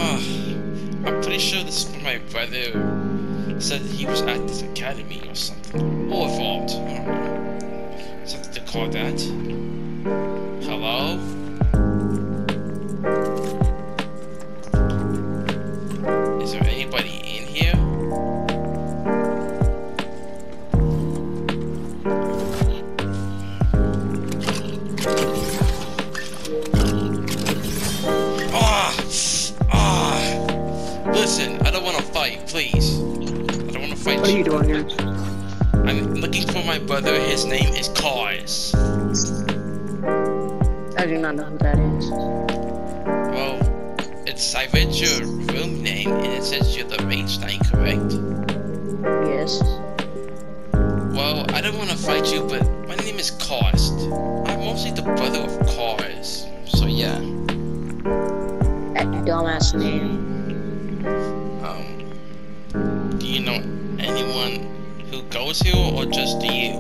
I'm pretty sure this is my brother said he was at this academy or something. Or vault. I don't know. Something to call that. Hello? Is there anybody in here? Listen, I don't want to fight, please. I don't want to fight. What are you doing here? I'm looking for my brother. His name is Cars. I do not know who that is. Well, I read your room name and it says you're the Reinstein, correct? Yes. Well, I don't want to fight you, but my name is Karst. I'm mostly the brother of Cars. So yeah. That dumbass name. Do you know anyone who goes here, or just you?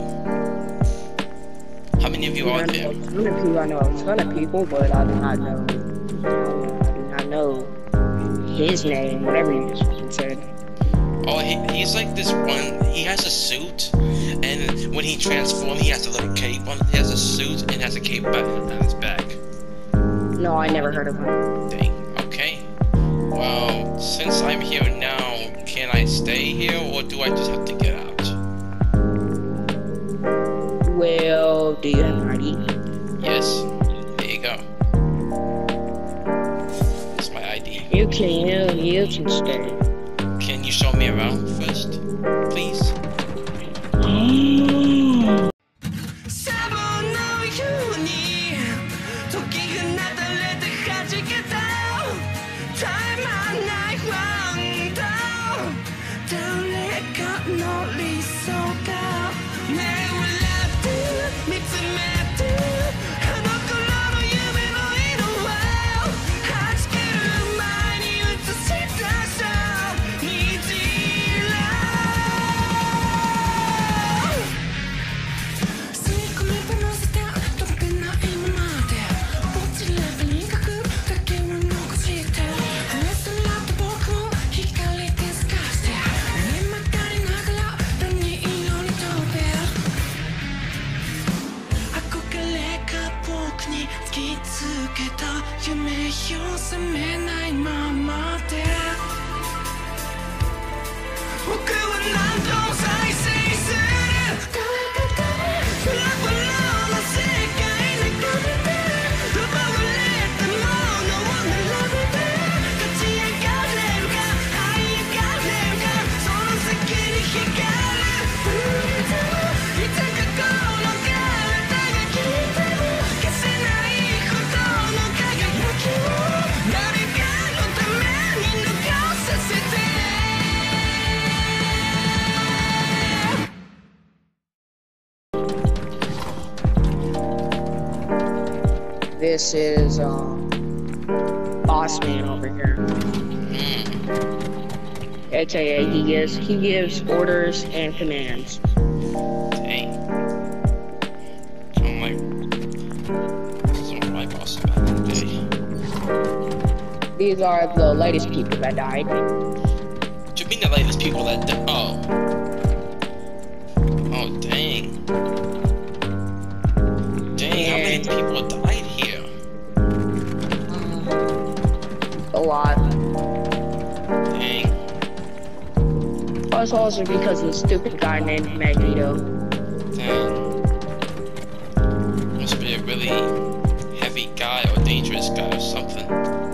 How many of you are there? I know a ton of people, but I do not know. I do not know his name, whatever you just said. Oh, he's like this one. He has a suit, and when he transforms, he has a little cape on. He has a suit and has a cape on his back. No, I never heard of him. Dang. Okay. Well, since I'm here now, can I stay here, or do I just have to get out? Well, do you have an ID? Yes. There you go. That's my ID. You can stay. Can you show me around first, please? This is Boss Man over here. AKA he gives orders and commands. Dang. I'm like, this is my boss back in the day. These are the latest people that died. What do you mean the latest people that died? Oh. Oh, dang. Dang, how many people died here? A lot. Dang. It's also because of a stupid guy named Magneto. Dang. Must be a really heavy guy or dangerous guy or something.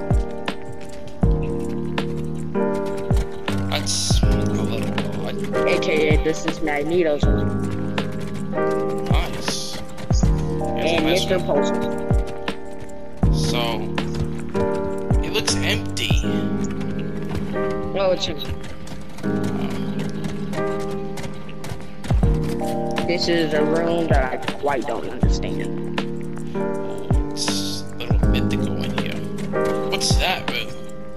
That's a little odd. AKA this is Magneto's room. Nice. And Mr. Poster. So, it looks empty. Oh, it's empty. This is a room that I quite don't understand. Oh, it's a little mythical in here. What's that room?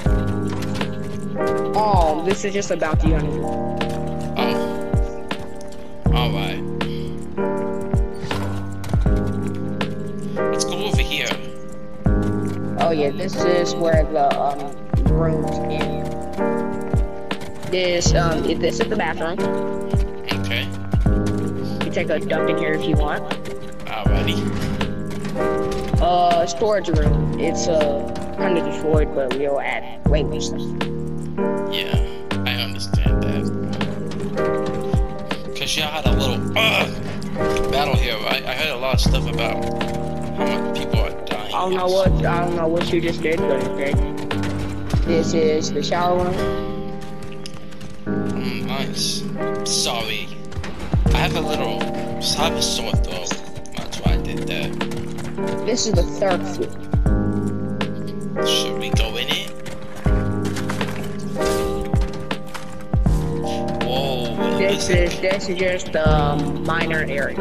Oh, this is just about the enemy. Oh. Alright. Let's go over here. Oh yeah, this is where the rooms in this. This is the bathroom. Okay. You take a dump in here if you want. Alrighty. Storage room. It's kind of destroyed, but we'll add way more stuff. Yeah, I understand that. Cause y'all had a little battle here, right? I heard a lot of stuff about how much people are dying. I don't know what you just did, but okay. This is the shower room. Nice. Sorry. I have a sore throat. That's why I did that. This is the third floor. Should we go in it? Whoa. This is just the minor area.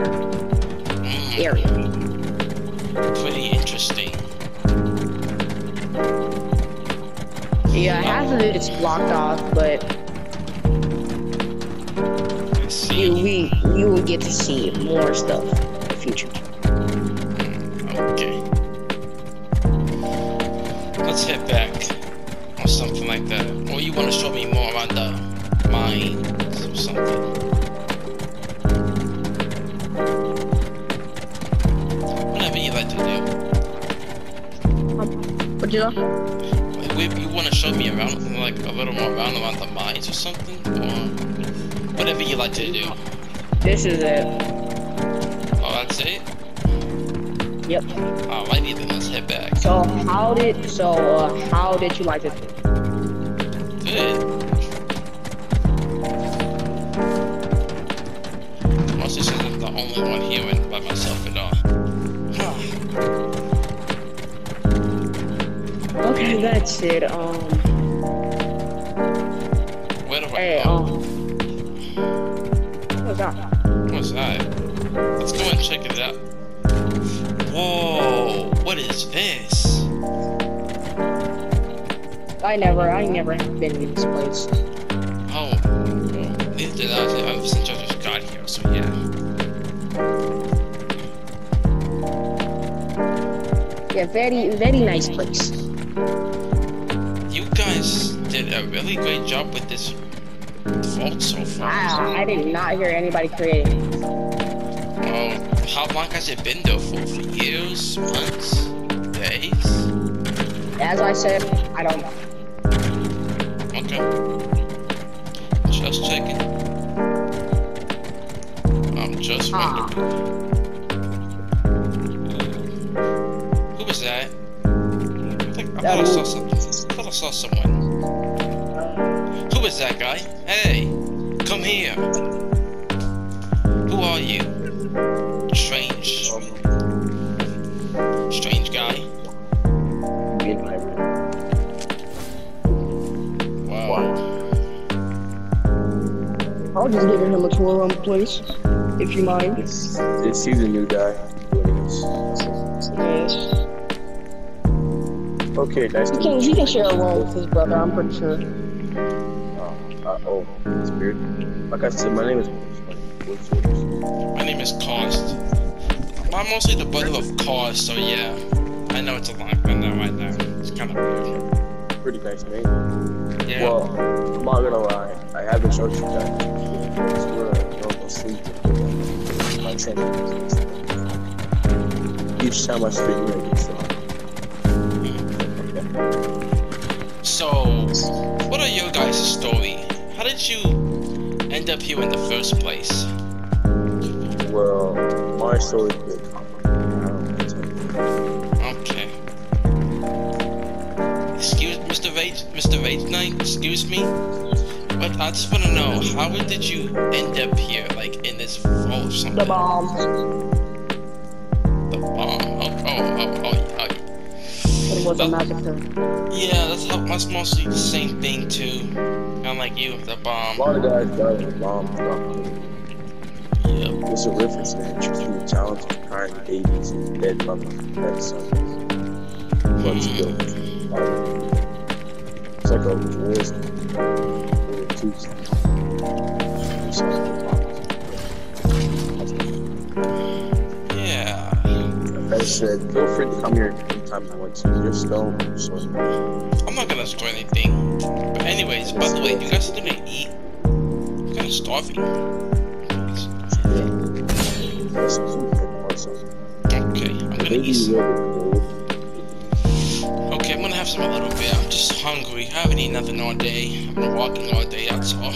Pretty interesting. Yeah, half of it's blocked off, but you will get to see more stuff in the future. Okay. Let's head back. Or something like that. Or you want to show me more around the mines or something? Whatever you like to do. What you know? You want to show me around, like a little more around the mines or something? Or whatever you like to do. This is it. Oh, that's it? Yep. Alrighty then, let's head back. So how did you like it? Good. Mostly since I'm the only one here and by myself and all. Okay, that's it. Where do I Hey, go? what's that? What's that? Let's go and check it out. Whoa, what is this? I never have been in this place. Oh, neither did I ever since I just got here, so yeah. Yeah, very, very nice place. You guys did a really great job with this vault so far. I did not hear anybody creating. Oh, how long has it been though? For years? Months? Days? As I said, I don't know. Okay. Just checking. I'm just wondering. Who was that? I thought I saw something. I thought I saw someone. Who is that guy? Hey, come here. Who are you? Strange guy. Wow. I'll just give him a tour around the place, if you mind. This he's a new guy. Yes. Okay, nice to meet you. He can share a room with his brother, I'm pretty sure. Oh, it's weird. Like I said, my name is. What's yours? My name is Cost. I'm mostly the brother of Cost, so yeah. I know it's a long one now right now. It's kind of weird. Pretty nice name. Yeah. Well, I'm not gonna lie. I haven't showed you guys. We're normal sleep. My training. Each time I speak, you make it So, what are your guys' story? How did you end up here in the first place? Well, my story is good. Okay. Excuse Mr. Rage Knight, excuse me? But I just want to know, how did you end up here, like in this vault or something? The bomb. The bomb. Oh. It was a massacre. Yeah, that's mostly the same thing too. Kinda like you, the bomb. A lot of guys died in the bomb. Yep. It's a reference man. Extreme challenges, crying babies, and dead mothers, dead sons. But still, it's like a war zone. Yeah. Like I said, feel free to come here anytime you want to. You're stone, so. I'm not gonna store anything. But anyways, by the way, you guys are gonna eat? I'm kinda starving. Okay, I'm gonna eat. Okay, I'm gonna have some a little bit. I'm just hungry. I haven't eaten nothing all day. I've been walking all day, that's all.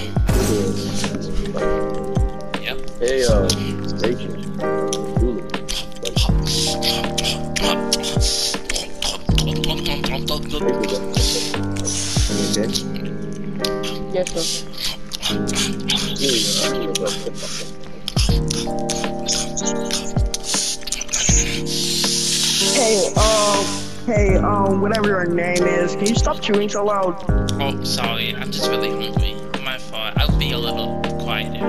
Yep. Hey, Rachel. Yes, sir. Whatever your name is, can you stop chewing so loud? Oh, sorry. I'm just really hungry. My fault. I'll be a little quieter.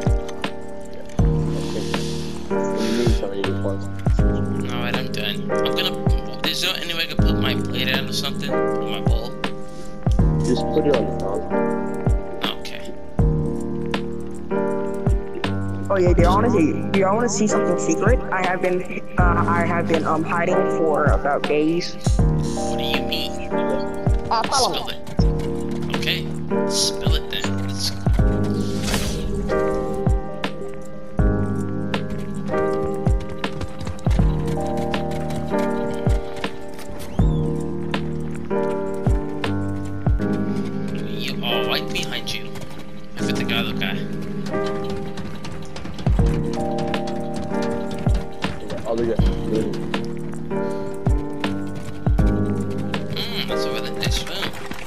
Alright, I'm done. I'm gonna... Is there any way I can put my plate out or something? Or my bowl? Just put it on the top. Okay. Oh yeah, do y'all wanna see something secret? I have been hiding for about days. What do you mean? Follow Spill me. it. Okay. Spill it then. Let's go. Right behind you. If it's a guy, look guy. Other guy. That's a really nice room.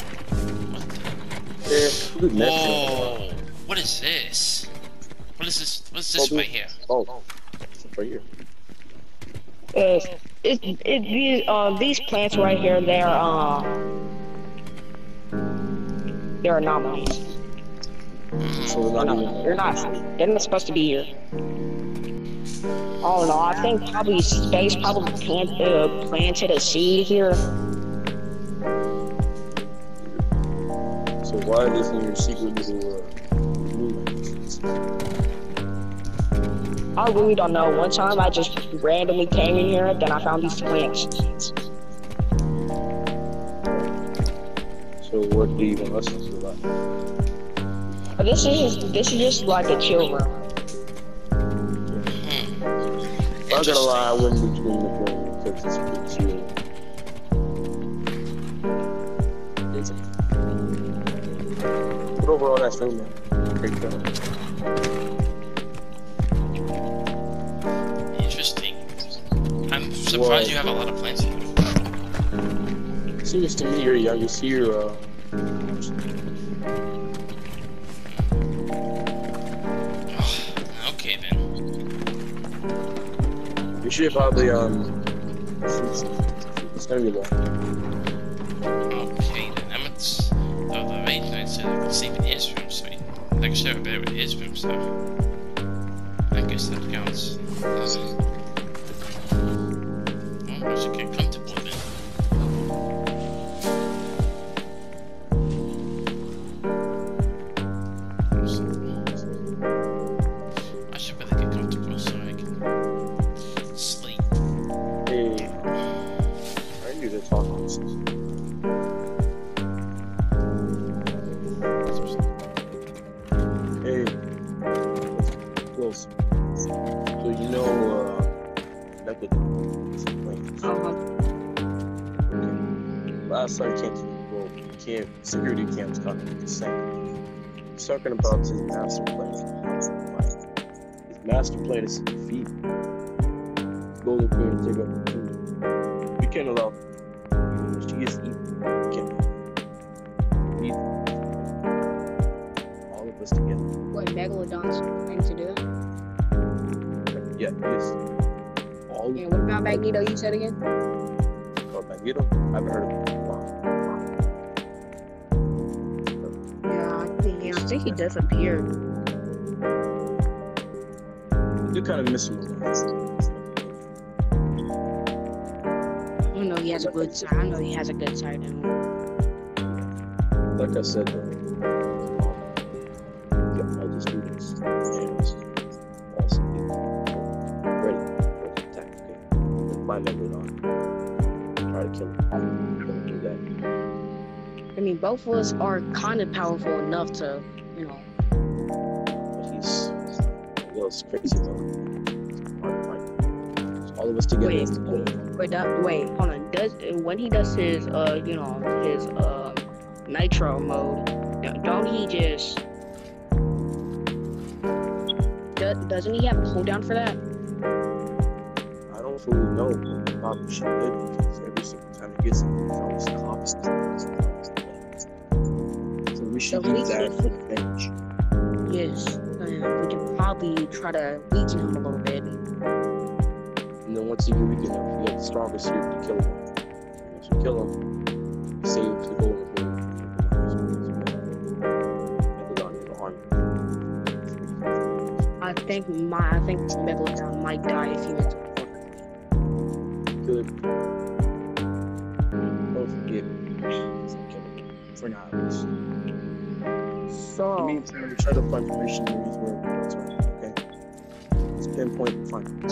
What the? Whoa! What is this? What is this? What is this right here? Oh, it's right here. These plants right here, they're anomalies. So They're not supposed to be here. Oh no, I think probably space planted a seed here. So why isn't your secret little I really don't know. One time I just randomly came in here, then I found these plants. So what do you want us to do about it? This is just like a chill room. I'm not gonna lie, I went between the phone because it's pretty chill. But overall, that's room, man. Great job. Interesting. I'm surprised you have a lot of plants here. Seems to me you're youngest here. Okay then. You should probably it's gonna be long. Okay then. I'm at the arrangement so I can sleep in his room, so I can share a bed with his room, so I guess that counts. Well, I should get comfortable then. I should really get comfortable so I can sleep. Hey, I need to talk on this. Hey, close. So you know, that the last time I came to the camp, security camp's talking about the same. He's talking about his master plan. His master plan is to defeat Golden Queen and take up the kingdom. We can't allow she gets eaten. We can't eat all of us together. What Megalodon's trying to do? Yeah, yes. All Yeah, what about Magneto you said again? of Magneto. I haven't heard of him. Yeah, I think he disappeared. I do kind of miss him. I know he has a good side. I know he has a good side in him. Like I said, all the students and also ready for the attack. Okay? With my Megalodon. Try to kill him. Don't do that. I mean, both of us are kind of powerful enough to, you know. But he's a little crazy though. All of us together. Wait, hold on. When he does his his nitro mode, don't he just doesn't he have a cooldown for that? I don't fully know, but he probably should because every single time he gets it, he's always coughs. So we should use that for advantage. Yes, we can probably try to weaken him a little bit. And then once you weaken him, we get the strongest here to kill him. Once you kill him, he saves the golden blade. I think Megalodon might die if he makes a good. Don't forget for now at least. So In the meantime, we try to find permission where he's wearing what's right, okay? Let's pinpoint and find.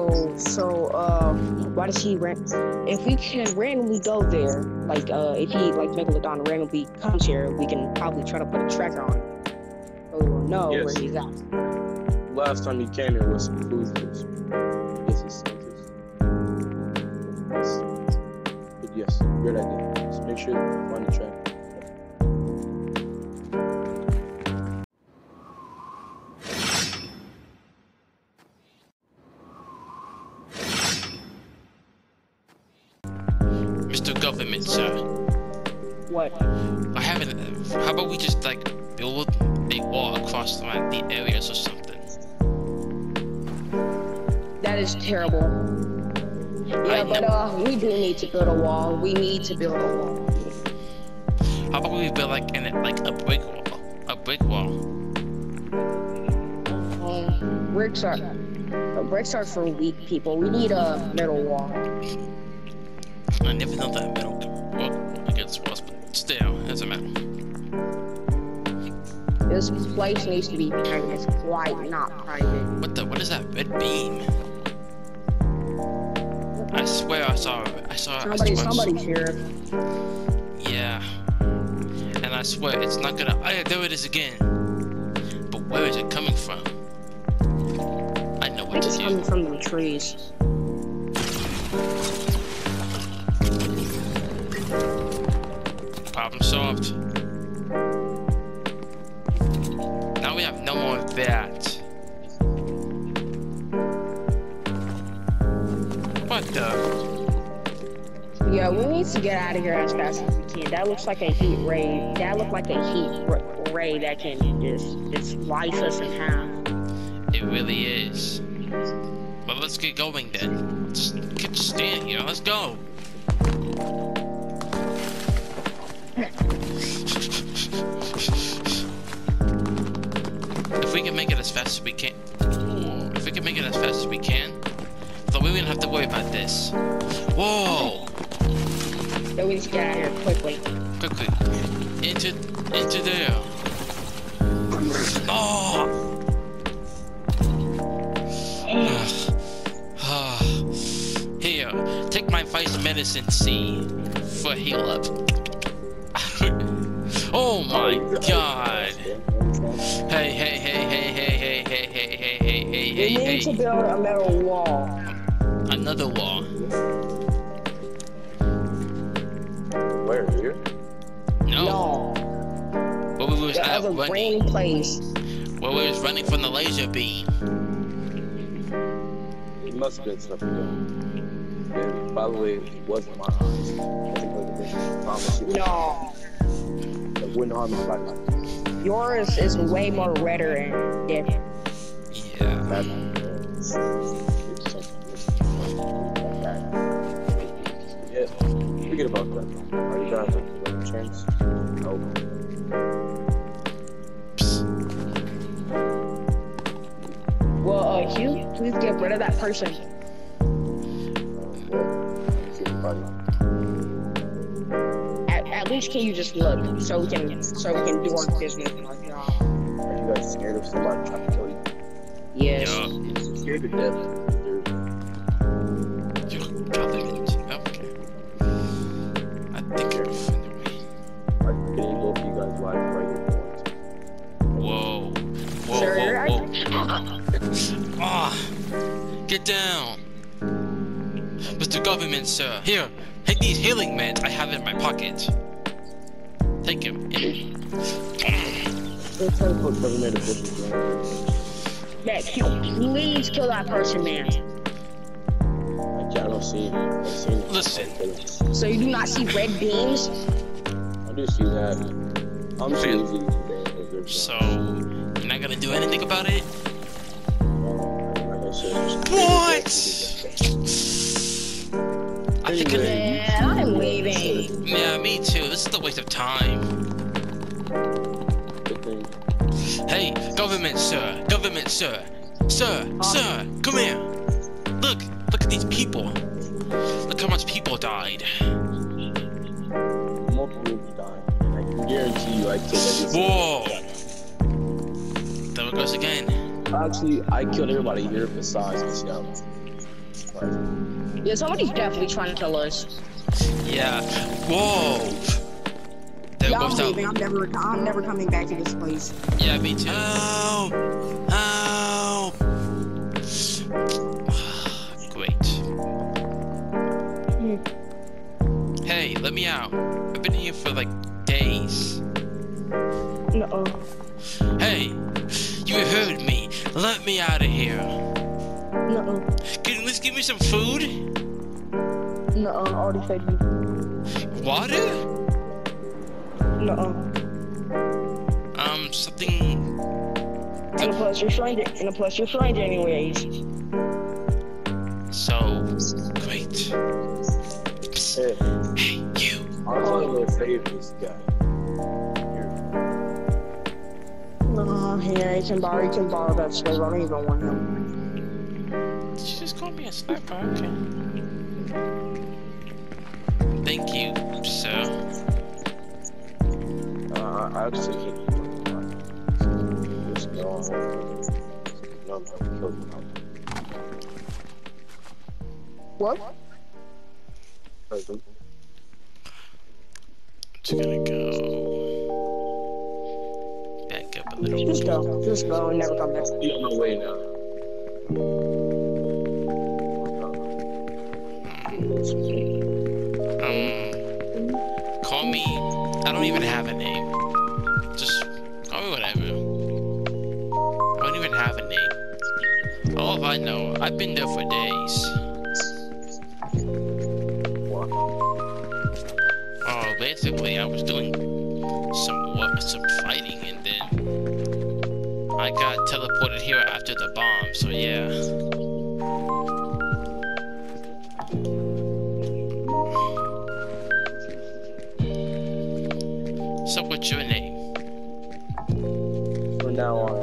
Why does he if we can randomly go there, like if he like Megalodon randomly comes here, we can probably try to put a tracker on him. So we will know Yes. where he's at. Last time he came here was some clues. This is but yes, great idea. Just make sure you find the track. Mr. Government, sir. What? I haven't. How about we just like build a wall across the areas or something? That is terrible. Yeah, but we do need to build a wall. We need to build a wall. How about we build like a brick wall? A brick wall. Bricks are for weak people. We need a metal wall. I never know that metal can work against walls, but still, it doesn't matter. This place needs to be private. It's quite not private. What is that red beam? I swear I saw Somebody's here. Yeah. And I swear it's not gonna. There it is again. But where is it coming from? I know what to It's do. coming from the trees. Problem solved. Now we have no more of that. What the? Yeah, we need to get out of here as fast as we can. That looks like a heat ray. That looked like a heat ray that can just slice us in half. It really is. But let's get going then. Just stand here. Let's go. If we can make it as fast as we can. If we can make it as fast as we can, then we wouldn't have to worry about this. Whoa! So we just get out of here quickly. Quickly. Into there. Oh! Here, take my vice medicine C for heal up. Oh my god! Hey! We need to build a metal wall. Another wall. Where, here? No. Where we was That at was a running. green place. Where we was running from the laser beam. It must have been something good. And by the way, it wasn't my eyes. I think like the promise you. No. It wouldn't harm my life. Yours is way more redder and different. Yeah. That, yeah, forget about that. Are you guys like the chance? No. Well, Hugh, please get rid of that person. At least can you just look so we can do our business and our job. Are you guys scared of somebody trying to kill you? Yes. Yeah. Scared to death. Your government. Okay. I think you're offending me. guy's life right here. Whoa. Whoa, Sir, whoa, whoa. Ah, get down. Mr. Government, sir. Here, take these healing meds I have in my pocket. Take him. They're trying to put government officials in. Man, please kill that person, man. I don't see. Listen. So you do not see red beams? I do see that. I'm too easy. So, you're not gonna do anything about it? Like I said, What? I think Yeah, I'm leaving. yeah, me too. This is a waste of time. Hey, government sir, sir, come here. Look at these people. Look how much people died. More people died. I can guarantee you I killed everybody. Whoa. There it goes again. Actually, I killed everybody here besides myself. Yeah, somebody's definitely trying to kill us. Yeah. Whoa. There Yeah, goes I'm down. leaving. I'm never coming back to this place. Yeah, me too. Help! Help! Great. Hey, let me out. I've been here for like days. No. Hey, you heard me. Let me out of here. No. Can you at least give me some food? No. Already fed you. Water? No. Something. And plus you're stranger anyways. So great. Hey, Hey, you. I was only gonna save this guy. Yeah, you can borrow that stove. I don't even want him. Did you just call me a sniper? Okay. Thank you, sir. I actually hate you. Just go on. No, I'm gonna kill you. What? Present. Just gonna go back up a little. Just go and never come back. Be on my way now. Call me. I don't even have a name. Just call me whatever. I don't even have a name. All I know, I've been there for days. What? Oh, basically, I was doing some fighting, and then I got teleported here after the bomb. So yeah. So what's your name? From now on.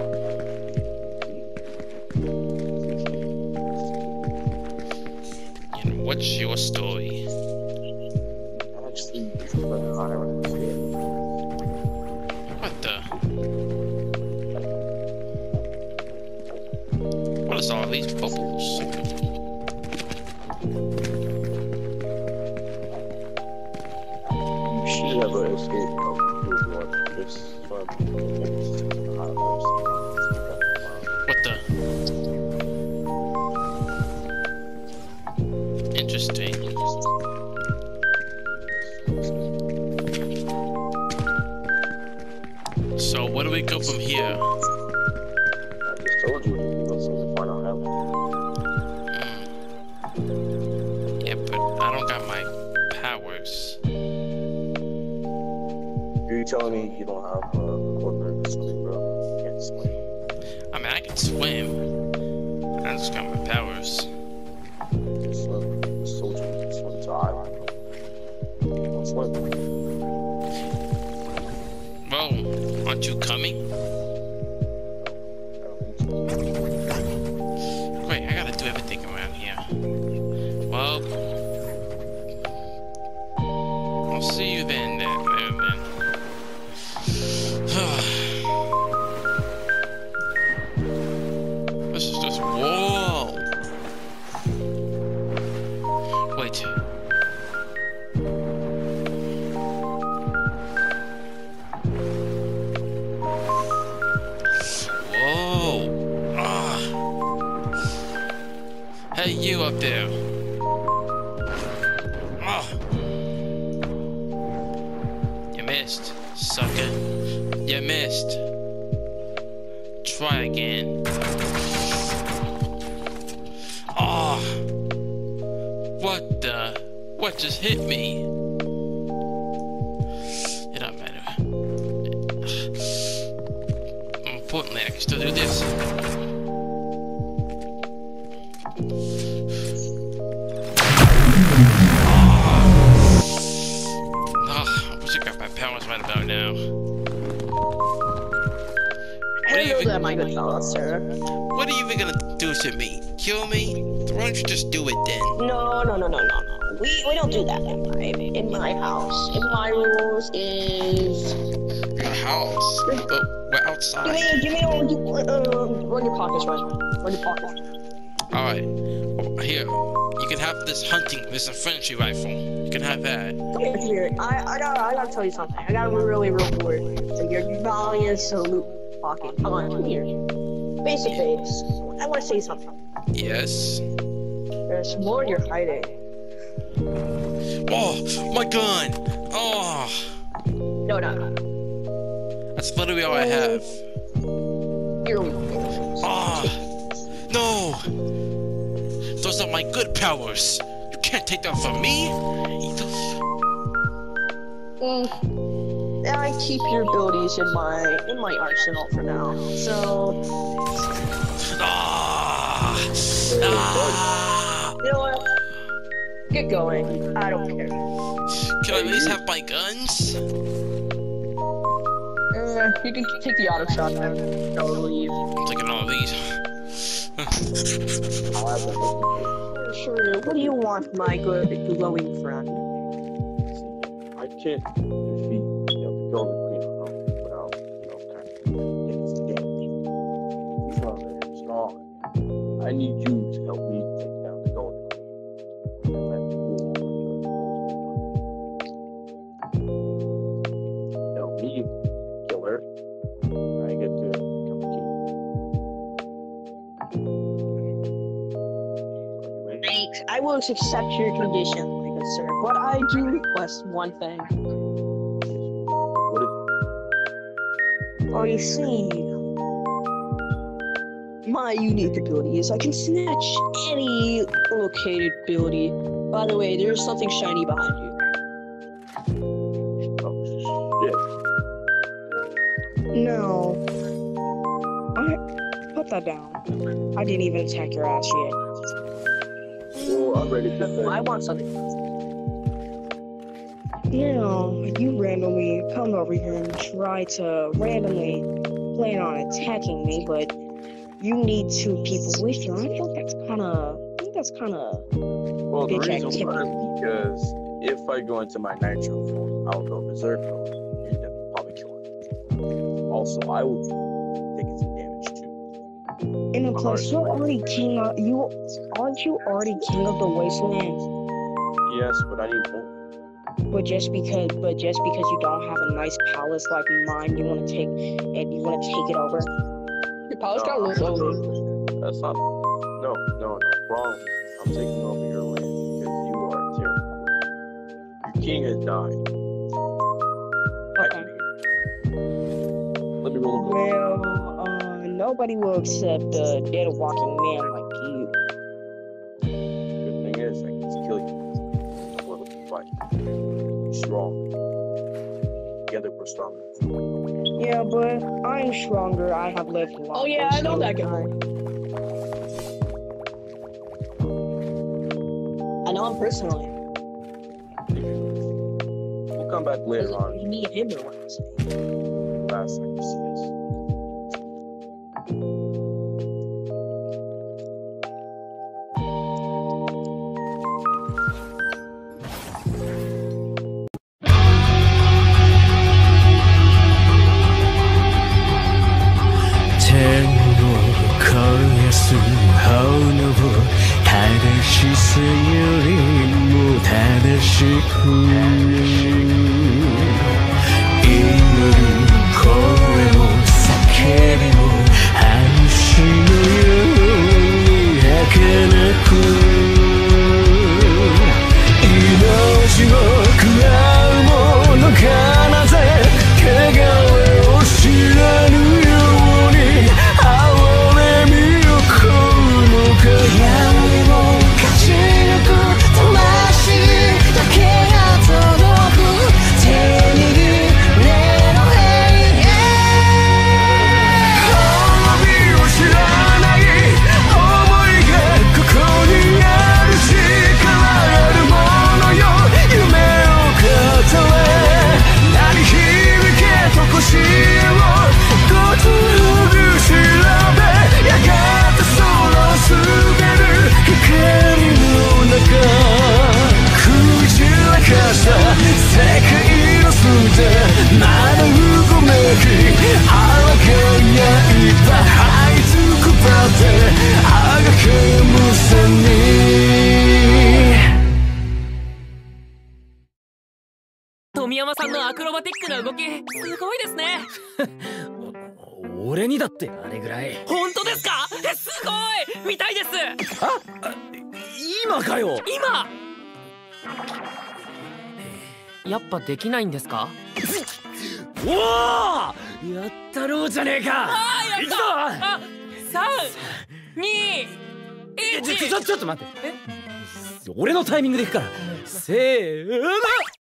And what's your story? Actually, What the? What is all these bubbles? she never escaped from this from What the? Interesting. So where do we go from here? I just told you to go somewhere to find out Yeah, but I don't got my powers. You telling me you don't have corporate swimming, bro? You can't swim. I mean, I can swim. I just got my powers. Just swim. Just told you to swim to island. Don't swim. Well, aren't you coming? Wait, I gotta do everything around here. Well, I'll see you then. This is just whoa. Wait. Hey, you up there. Oh. You missed, sucker. You missed. Try again. Oh. What just hit me? It don't matter. Importantly, I can still do this. I wish I got my powers right about now. Hello there, my good fellow, sir. What are you even gonna do to me? Kill me? Why don't you just do it then? No. We don't do that in my house. In my rules is. Your house? But we're outside. Give me run your pockets, run your pockets. Alright. Here. You can have this infantry rifle. You can have that. Come here. I gotta tell you something. I got a really real word. So your valiant salute pocket. Come here. Basically, I wanna say something. Yes. There's more you're hiding. Oh, my gun! Oh. No. That's literally all I have. Here we go. Ah, no! Those are my good powers. You can't take them from me. I keep your abilities in my arsenal for now. So. You know what? Get going. I don't care. Can I at least have my guns? You can take the auto shot then. I'll leave. I'm taking all of these. Sure. What do you want, my good glowing friend? I can't defeat, the Golden Queen without, kind of getting scammed. He's not very strong. I need you to help me take down the Golden Queen. Me kill her. I get to become the king. I will accept your condition, my good sir. But I do request one thing. What is it? Oh, you see, my unique ability is I can snatch any located ability. By the way, there's something shiny behind you. No. Put that down. I didn't even attack your ass yet. Well, I'm ready to I want something. Now, you randomly come over here and try to randomly plan on attacking me, but you need 2 people with you. I think that's kind of. Well, the reason why is because if I go into my nitro form, I'll go berserk mode and then probably kill him. Also, I will be taking some damage too. And plus, you're already king of aren't you already king of the wasteland? Yes, but I need more. But just because you don't have a nice palace like mine, you want to take it over. Your palace got a little over. That's not. No, wrong. I'm taking over your land because you are terrible. Your king has died. Okay. Let me roll a bit. Well, nobody will accept a dead walking man like you. Good thing is, I can just kill you. I'm willing to fight. You're strong. Together we're stronger. Yeah, but I'm stronger. I have lived longer. Oh yeah, I know that guy. I know him personally. We'll come back later on. Me and him are ones. Last time you see us. Cool. 富山さんのアクロバティックな動きすごいですね。 俺にだってあれぐらい。 本当ですか？すごい見たいです。 今かよ。 今やっぱできないんですか？ おお、やったろうじゃねえか。 やった。あ、3、2、1。 ちょっと待って。俺のタイミングでいくから。せーの。